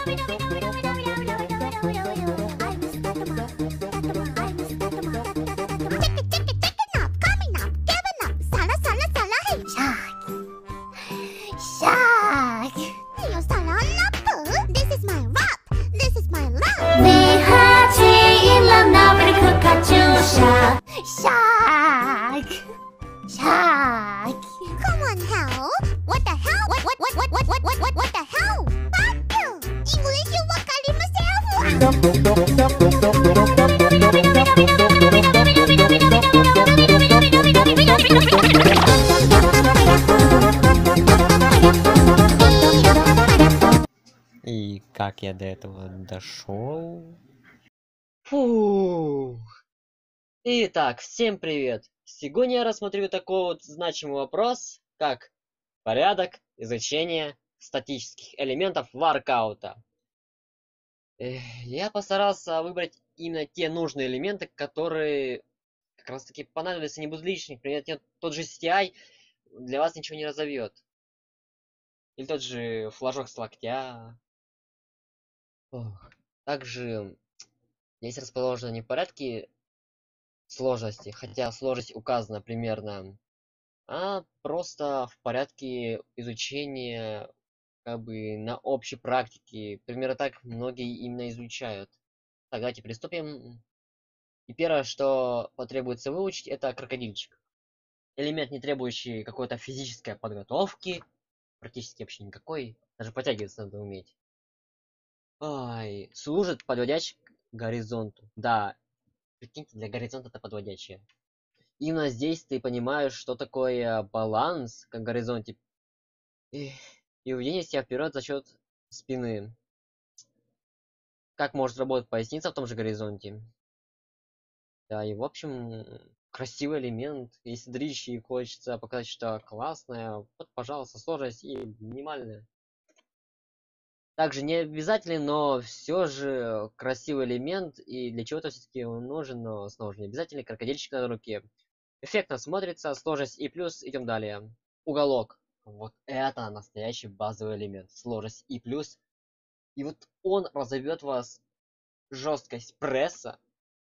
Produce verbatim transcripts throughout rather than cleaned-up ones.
И как я до этого дошел? Фу. Итак, всем привет! Сегодня я рассмотрю такой вот значимый вопрос, как порядок изучения статических элементов воркаута. Эх, я постарался выбрать именно те нужные элементы, которые как раз таки понадобятся, не будут лишних. Например, тот же си ти ай для вас ничего не разовьет. Или тот же флажок с локтя. Ох. Также здесь расположены не в порядке сложности, хотя сложность указана примерно, а просто в порядке изучения, как бы на общей практике. Примерно так многие именно изучают. Так, давайте приступим. И первое, что потребуется выучить, это крокодильчик. Элемент, не требующий какой-то физической подготовки, практически вообще никакой. Даже подтягиваться надо уметь. Ай, служит подводящий к горизонту. Да, прикиньте, для горизонта это подводящее. Именно здесь ты понимаешь, что такое баланс, как в горизонте, и, и уведение себя вперед за счет спины. Как может работать поясница в том же горизонте. Да, и в общем, красивый элемент. Если зрителю хочется показать, что классное, вот, пожалуйста, сложность и минимальная. Также не обязательно, но все же красивый элемент, и для чего-то все-таки он нужен, но снова же не обязательно. Крокодильчик на руке. Эффектно смотрится, сложность и плюс, идем далее. Уголок. Вот это настоящий базовый элемент. Сложность и плюс. И вот он разовьет вас жесткость пресса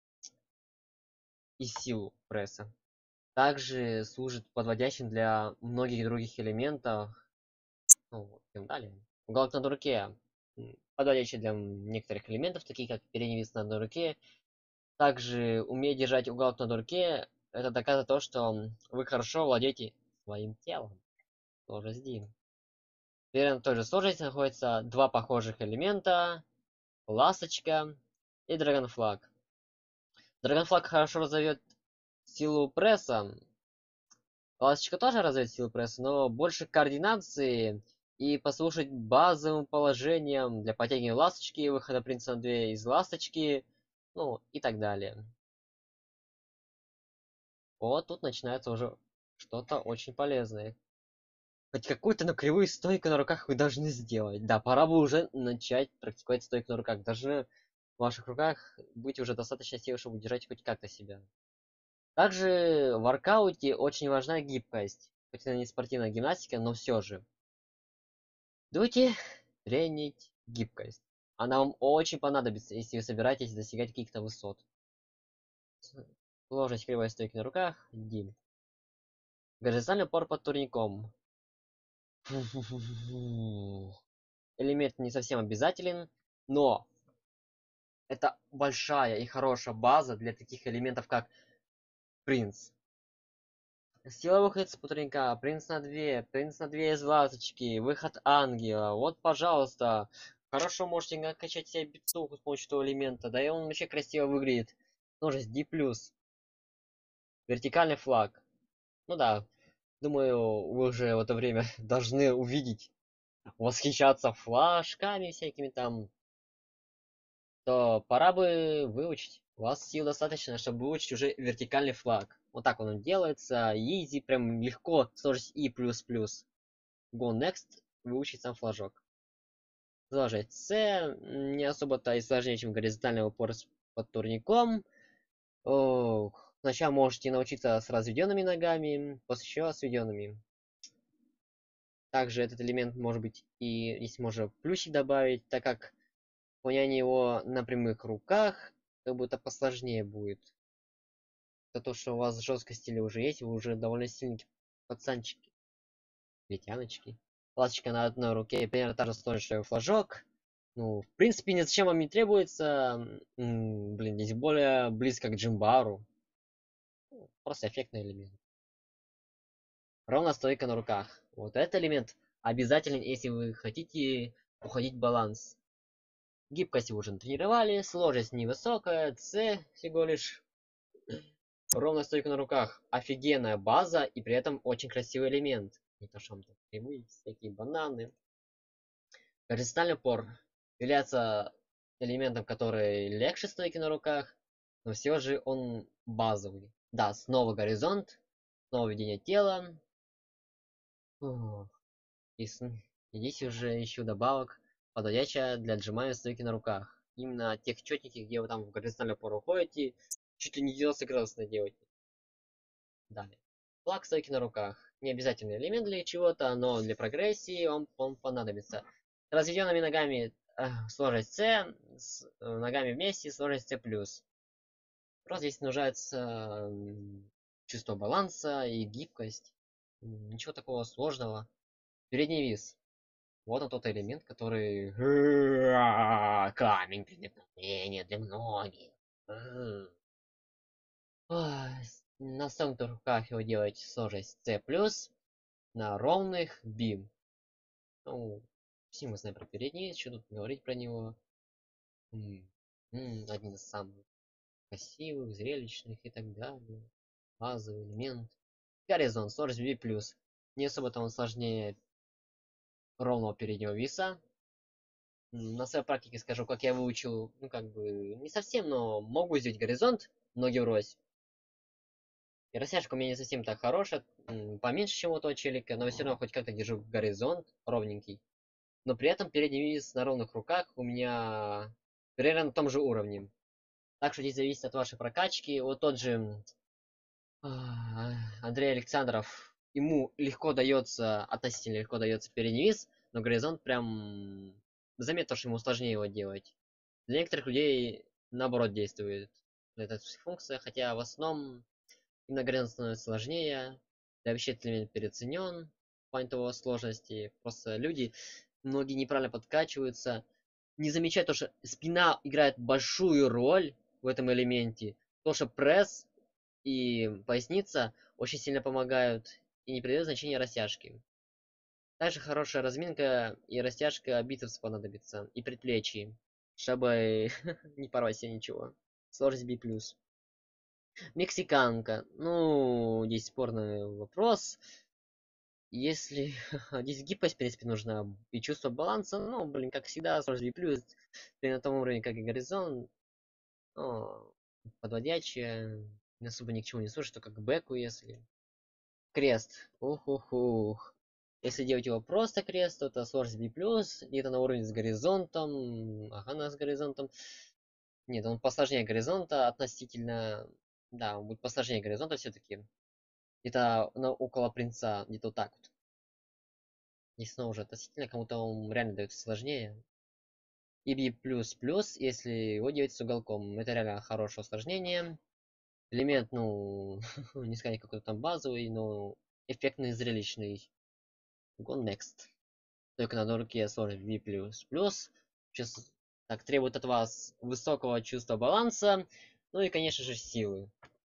и силу пресса. Также служит подводящим для многих других элементов. Ну, идем далее. Уголок на руке. Подводящий для некоторых элементов, такие как передний вес на одной руке. Также уметь держать уголок на руке, это доказывает то, что вы хорошо владеете своим телом. Сложность D. Теперь на той же сложности находятся два похожих элемента. Ласточка и драгонфлаг. Драгонфлаг хорошо разовьет силу пресса. Ласточка тоже разовьет силу пресса, но больше координации и послушать базовым положением для подтягивания ласточки, выхода принца на две из ласточки, ну и так далее. Вот тут начинается уже что-то очень полезное. Хоть какую-то, но кривую стойку на руках вы должны сделать. Да, пора бы уже начать практиковать стойку на руках. Должны в ваших руках быть уже достаточно силы, чтобы удержать хоть как-то себя. Также в воркауте очень важна гибкость. Хоть это не спортивная гимнастика, но все же. Давайте тренить гибкость. Она вам очень понадобится, если вы собираетесь достигать каких-то высот. Сложность кривой стойки на руках. Дим. Горизонтальный упор под турником. Элемент не совсем обязателен, но это большая и хорошая база для таких элементов, как принц. Сила выходит с турника, принц на две, принц на две из ласточки, выход ангела. Вот, пожалуйста. Хорошо можете накачать себе бицуху с помощью этого элемента. Да и он вообще красиво выглядит. Множесть D+. Вертикальный флаг. Ну да. Думаю, вы уже в это время должны увидеть, восхищаться флажками всякими там. То пора бы выучить. У вас сил достаточно, чтобы выучить уже вертикальный флаг. Вот так он делается. Easy, прям легко. Сложность и плюс плюс. Go next. Выучить сам флажок. Продолжать. C. Не особо-то и сложнее, чем горизонтальный упор под турником. Ох. Сначала можете научиться с разведенными ногами, после еще сведенными. Также этот элемент может быть и здесь можно плюсик добавить, так как Выполнение его на прямых руках как будто посложнее будет. За то, что у вас жесткость стиля уже есть, вы уже довольно сильные пацанчики. Летяночки. Ласточка на одной руке, примерно та же сложность, что и флажок. Ну, в принципе, ни зачем вам не требуется. М, блин, здесь более близко к Джимбару. Ну, просто эффектный элемент. Ровно стойка на руках. Вот этот элемент обязателен, если вы хотите уходить в баланс. Гибкость вы уже тренировали, сложность невысокая, С всего лишь. Ровная стойка на руках. Офигенная база и при этом очень красивый элемент. Не то, что там прямые, всякие бананы. Горизонтальный упор является элементом, который легче стойки на руках, но все же он базовый. Да, снова горизонт, снова ведение тела. Ох, И, с- и здесь уже ищу добавок, подходящая для отжимания стойки на руках. Именно тех четеньких, где вы там в горизонтальный упор уходите, чуть ли не девяносто градусов делаете. Далее. Флаг стойки на руках. Не обязательный элемент для чего-то, но для прогрессии он, он понадобится. С разведенными ногами э, сложность С, с э, ногами вместе сложность С+. Просто здесь нуждается м, чувство баланса и гибкость. М, Ничего такого сложного. Передний вис. Вот он тот элемент, который... Камень преткновения для многих. Ой, На согнутых руках его делать сложность С+, на ровных бим. Ну, все мы знаем про передний, что тут говорить про него. М, м, Один из самых красивых, зрелищных и так далее. Базовый элемент. Горизонт, сложность B+. Не особо-то он сложнее ровного переднего виса. М, На своей практике скажу, как я выучил, ну как бы, не совсем, но могу сделать горизонт, ноги врозь. И растяжка у меня не совсем так хорошая, м, поменьше, чем у того челика, но все равно хоть как-то держу горизонт ровненький. Но при этом передний вис на ровных руках у меня примерно на том же уровне. Так что здесь зависит от вашей прокачки. Вот тот же а, Андрей Александров, ему легко дается, относительно легко дается передний вис, но горизонт прям заметно, что ему сложнее его делать. Для некоторых людей наоборот действует эта функция, хотя в основном именно горизонт становится сложнее. Да, вообще этот элемент переоценен в плане того сложности. Просто люди, многие неправильно подкачиваются, не замечают то, что спина играет большую роль в этом элементе. То, что пресс и поясница очень сильно помогают и не придают значения растяжки. Также хорошая разминка и растяжка бицепс понадобится, и предплечье, чтобы не порвать себе ничего. Сложность B+. Мексиканка. Ну, здесь спорный вопрос. Если здесь гибкость, в принципе, нужна и чувство баланса, ну, блин, как всегда, сложность B+, ты на том уровне, как и горизонт, ну, подводячая, особо ни к чему не слушай, только к бэку, если. Крест. Ух-ух-ух. Если делать его просто крест, то это сложность B+, где-то на уровне с горизонтом. Ага, на с горизонтом. Нет, он посложнее горизонта относительно... Да, он будет посложнее горизонта все-таки. Где-то на, около принца, где-то вот так вот. Здесь снова уже относительно, кому-то он реально дается сложнее. И B++, если его делать с уголком. Это реально хорошее усложнение. Элемент, ну, не сказать какой-то там базовый, но эффектный, зрелищный. Go next. Только на одной руке сложность V++. Сейчас так требует от вас высокого чувства баланса. Ну и, конечно же, силы.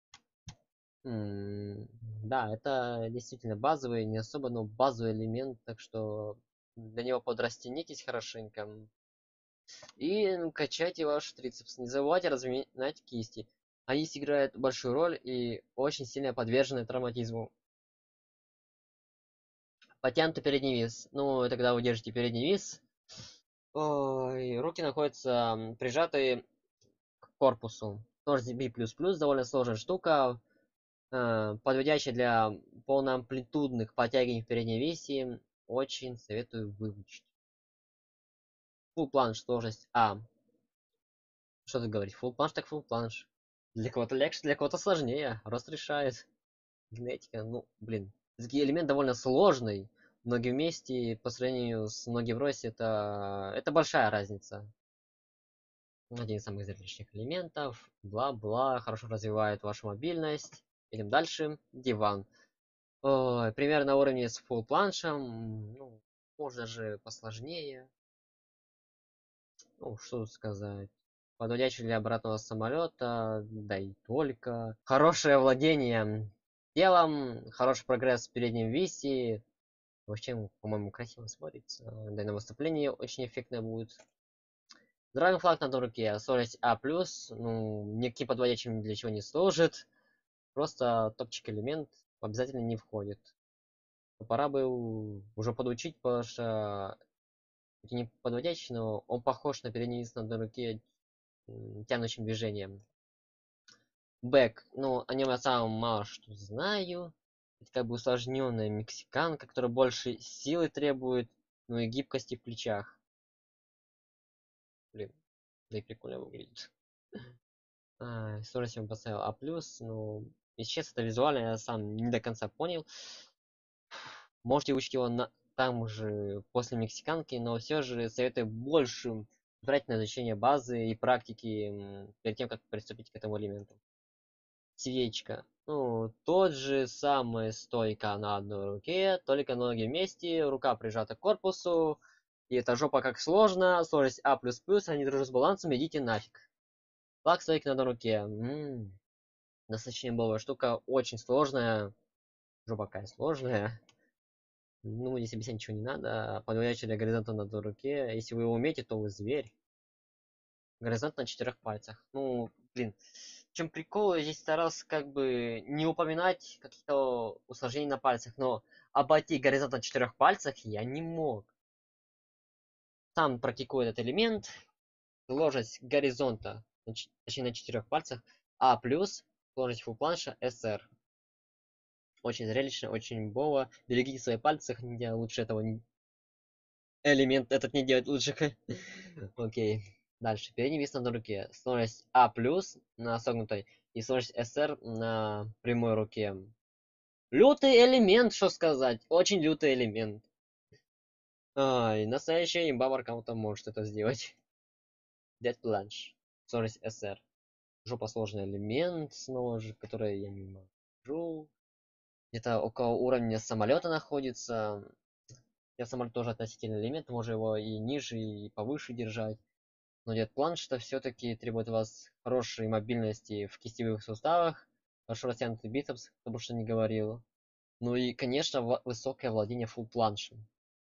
М, Да, это действительно базовый, не особо, но базовый элемент, так что для него подрастянитесь хорошенько. И ну, качайте ваш трицепс. Не забывайте разминать кисти. Они играют большую роль и очень сильно подвержены травматизму. Потянутый передний вис. Ну, и тогда вы держите передний вис. Ой, руки находятся м, прижатые к корпусу. Тоже B++, довольно сложная штука, э, подводящая для полноамплитудных подтягиваний в передней весе. Очень советую выучить. Full планш сложность А. Что тут говорить? Full планш так full планш. Для кого-то легче, для кого-то сложнее. Рост решает. Генетика, ну, блин. Такой элемент довольно сложный. Ноги вместе по сравнению с ноги в росте, это, это большая разница. Один из самых зрелищных элементов. Бла-бла. Хорошо развивает вашу мобильность. Идем дальше. Диван. Ой, примерно на уровне с full планшем. Ну, можно же посложнее. Ну, что сказать. Подводящий для обратного самолета, да и только. Хорошее владение телом, хороший прогресс в переднем висе. Вообще, по-моему, красиво смотрится. Да и на выступлении очень эффектно будет. Здравый флаг на руке, скорость А+, ну, никаким подводящим ни для чего не служит. Просто топчик элемент обязательно не входит. Но пора бы уже подучить, потому что хоть и не подводящий, но он похож на передний вис на одной руке тянущим движением. Бэк, ну, о нем я сам мало что знаю. Это как бы усложненная мексиканка, которая больше силы требует, ну и гибкости в плечах. Блин, да и прикольно выглядит. А, сложность я ему поставил А+, но, если честно, это визуально я сам не до конца понял. Можете учить его на, там же, после мексиканки, но все же советую больше брать на изучение базы и практики перед тем, как приступить к этому элементу. Свечка. Ну, тот же самый стойка на одной руке, только ноги вместе, рука прижата к корпусу. И эта жопа как сложно, скорость А++, они дружат с балансом, идите нафиг. Флаг стойки на одной руке. М-м, достаточно бомбовая штука, очень сложная. Жопа какая сложная. Ну, здесь объяснять ничего не надо. Подводящий для горизонта на одной руке. Если вы его умеете, то вы зверь. Горизонт на четырех пальцах. Ну, блин. В чем прикол? Я здесь старался как бы не упоминать каких-то усложнений на пальцах, но обойти горизонт на четырех пальцах я не мог. Сам практикую этот элемент. Сложность горизонта, точнее на четырех пальцах, А+, сложность фулпланша, СР. Очень зрелищно, очень бово. Берегите свои пальцы, хотя лучше этого не... элемент этот не делать лучше. Окей. Дальше. Передний вис на руке. Сложность А+, на согнутой, и сложность СР на прямой руке. Лютый элемент, что сказать. Очень лютый элемент. Ай, настоящая имба воркаута может это сделать. Dead Plunge. Сложность СР. Жопа сложный элемент, снова же, который я не могу. Где-то около уровня самолета находится. Я самолет тоже относительный элемент, можно его и ниже, и повыше держать. Но Dead Plunge это все-таки требует от вас хорошей мобильности в кистевых суставах, хорошо растянутый бицепс, кто бы что ни говорил. Ну и, конечно, высокое владение фулл планшем.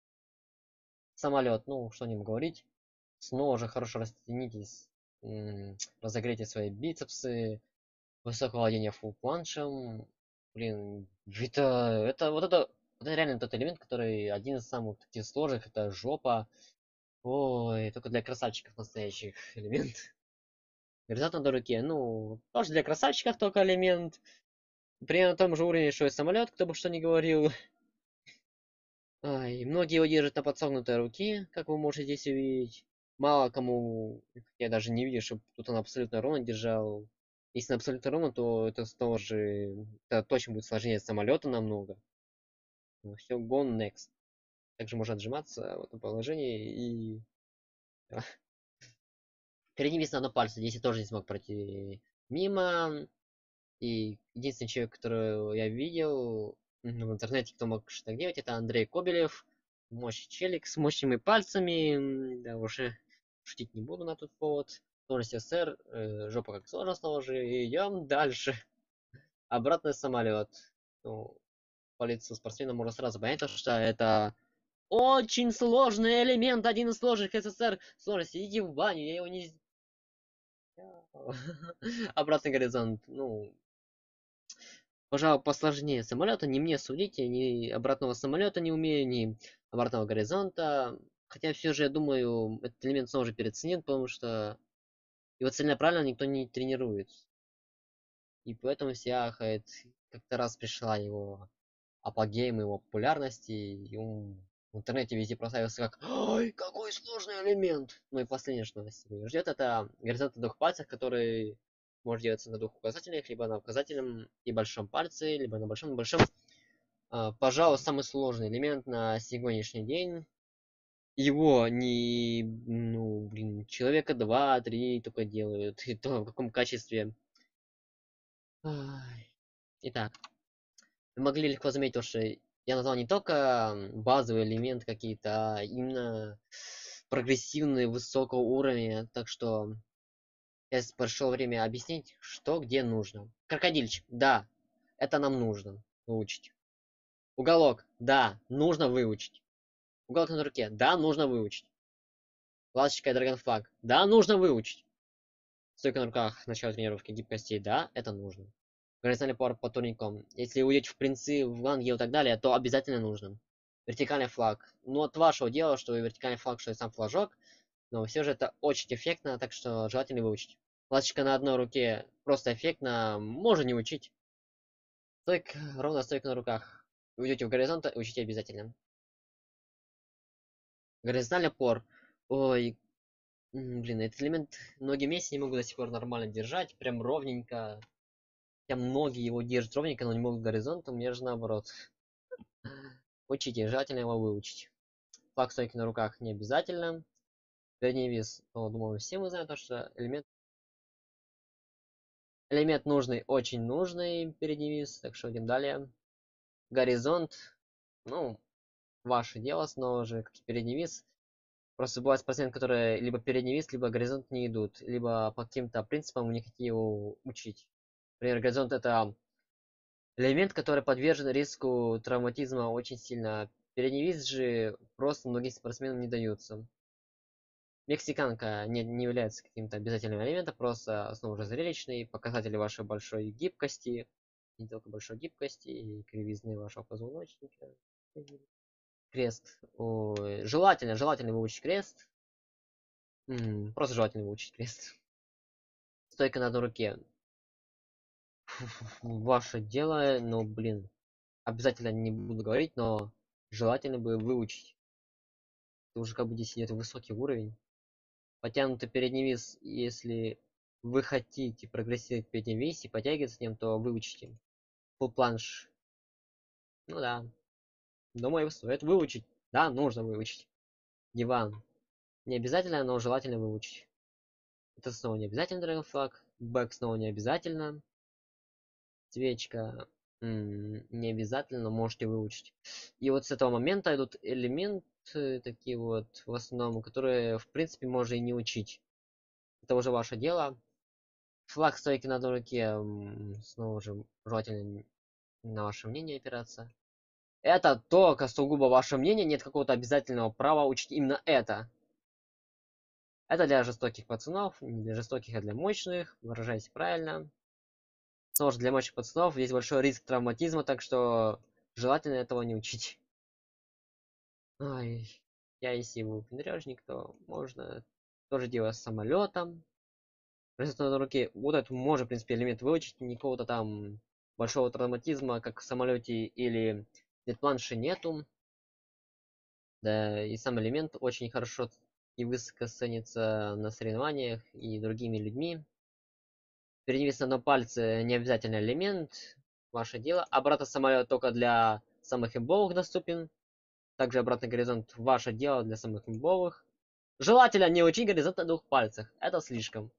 Самолет, ну, что о нем говорить. Снова же хорошо растянитесь, разогрейте свои бицепсы, высокое владение фулл планшем. Блин, это, это вот это, это реально тот элемент, который один из самых таких сложных, это жопа. Ой, только для красавчиков настоящих элемент. Горизонт на руке, ну, тоже для красавчиков только элемент. Примерно на том же уровне, что и самолет, кто бы что ни говорил. Ай, многие его держат на подсогнутой руке, как вы можете здесь увидеть. Мало кому, я даже не вижу, чтобы кто-то на абсолютно ровно держал. Если на абсолютно ровно, то это тоже, это точно будет сложнее самолета намного. Ну, все, go next. Также можно отжиматься в этом положении и... Передний вис на одном пальце, здесь я тоже не смог пройти мимо. И единственный человек, которого я видел в интернете, кто мог что-то делать, это Андрей Кобелев. Мощный челик с мощными пальцами. Да, уже шутить не буду на тот повод. Сложность СССР, э, жопа как сложно снова же. Идем дальше. Обратный самолет. Ну, по лицу спортсмена можно сразу понять, что это очень сложный элемент, один из сложных СССР. Сложность, иди в баню, я его не... Обратный горизонт, ну, пожалуй, посложнее самолета. Не мне судить, я ни обратного самолета не умею, ни обратного горизонта. Хотя все же, я думаю, этот элемент снова же переоценен, потому что его целенаправленно никто не тренирует. И поэтому все ахает. Как-то раз пришла его апогеем его популярности, и он в интернете везде прославился как «Ой, какой сложный элемент!» Ну и последнее, что нас сегодня ждет, это горизонт на двух пальцах, который может делаться на двух указательных, либо на указательном и большом пальце, либо на большом и большом. А, пожалуй, самый сложный элемент на сегодняшний день. его не, ну, блин, человека два, три только делают. И то в каком качестве. Ай. Итак, вы могли легко заметить, то, что я назвал не только базовый элемент какие-то, а именно прогрессивные высокого уровня. Так что сейчас пришло время объяснить, что где нужно. Крокодильчик, да, это нам нужно выучить. Уголок, да, нужно выучить. Уголок на руке, да, нужно выучить. Ласточка и драгонфлаг, да, нужно выучить. Стойка на руках, начало тренировки гибкости, да, это нужно. Горизонтальный пар по турникам. Если уйдете в принцы, в ангел и так далее, то обязательно нужно. Вертикальный флаг. Ну, от вашего дела, что и вертикальный флаг, что и сам флажок. Но все же это очень эффектно, так что желательно выучить. Ласточка на одной руке просто эффектно, можно не учить. Стойка, ровно стойка на руках. Уйдете в горизонт, учите обязательно. Горизонтальный пор. Ой, блин, этот элемент многие месяцы не могу до сих пор нормально держать, прям ровненько. Хотя многие его держат ровненько, но не могут горизонтом, мне же наоборот. Учите, желательно его выучить. Флаг стойки на руках не обязательно. Передний вес, ну, думаю, все мы знаем, то, что элемент элемент нужный, очень нужный передний вес, так что идем далее. Горизонт, ну, ваше дело, снова же, как и передний вес. Просто бывают спортсмены, которые либо передний вес, либо горизонт не идут, либо по каким-то принципам вы не хотите его учить. Например, горизонт это элемент, который подвержен риску травматизма очень сильно. Передний вес же просто многим спортсменам не дается. Мексиканка не, не является каким-то обязательным элементом, просто снова же зрелищный, показатели вашей большой гибкости, не только большой гибкости и кривизны вашего позвоночника. Крест. Ой, желательно, желательно выучить крест. М, просто желательно выучить крест. Стойка на одной руке. Ваше дело, но, блин, обязательно не буду говорить, но желательно бы выучить. Это уже как бы здесь идет высокий уровень. Потянутый передний вес, если вы хотите прогрессировать в переднем весе, потягиваться с ним, то выучите. Full планш. Ну да. Думаю, стоит выучить. Да, нужно выучить. Диван. Не обязательно, но желательно выучить. Это снова не обязательно Dragon Flag. Бэк снова не обязательно. Свечка. М, не обязательно, но можете выучить. И вот с этого момента идут элементы такие вот, в основном, которые, в принципе, можно и не учить. Это уже ваше дело. Флаг стойки на одной руке, м, снова же, желательно на ваше мнение опираться. Это только сугубо ваше мнение, нет какого-то обязательного права учить именно это. Это для жестоких пацанов, не для жестоких, а для мощных, выражаясь правильно. Снова же для мощных пацанов есть большой риск травматизма, так что желательно этого не учить. Ай, я если вы внедряжник, то можно тоже делать с самолетом. На руке вот это можно, в принципе, элемент выучить, никакого-то там большого травматизма, как в самолете или планши нету. Да, и сам элемент очень хорошо и высоко ценится на соревнованиях и другими людьми. Перенес на пальце не обязательно элемент, ваше дело. Обратно самолет только для самых имбовых доступен. Также обратный горизонт ваше дело для самых имбовых. Желательно не учить горизонт на двух пальцах, это слишком.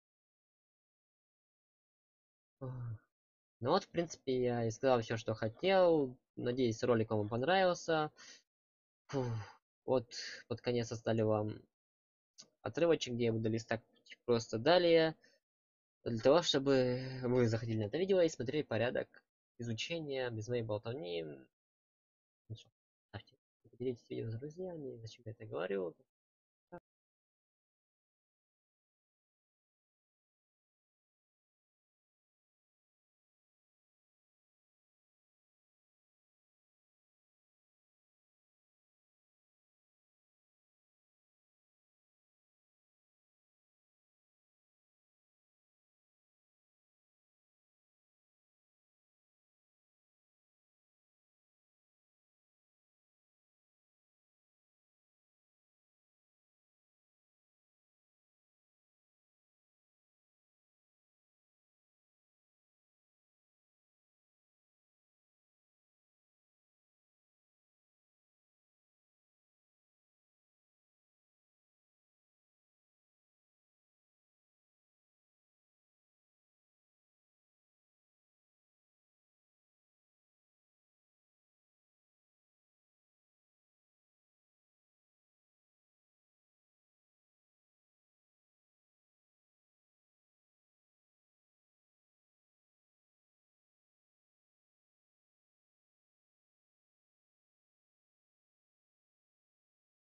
Ну вот, в принципе, я и сказал все, что хотел. Надеюсь, ролик вам понравился. Фух. Вот под конец оставлю вам отрывочек, где я буду листать просто далее. Для того, чтобы вы заходили на это видео и смотрели порядок изучения без моей болтовни. Ну что, ставьте, делитесь видео с друзьями, зачем я это говорю.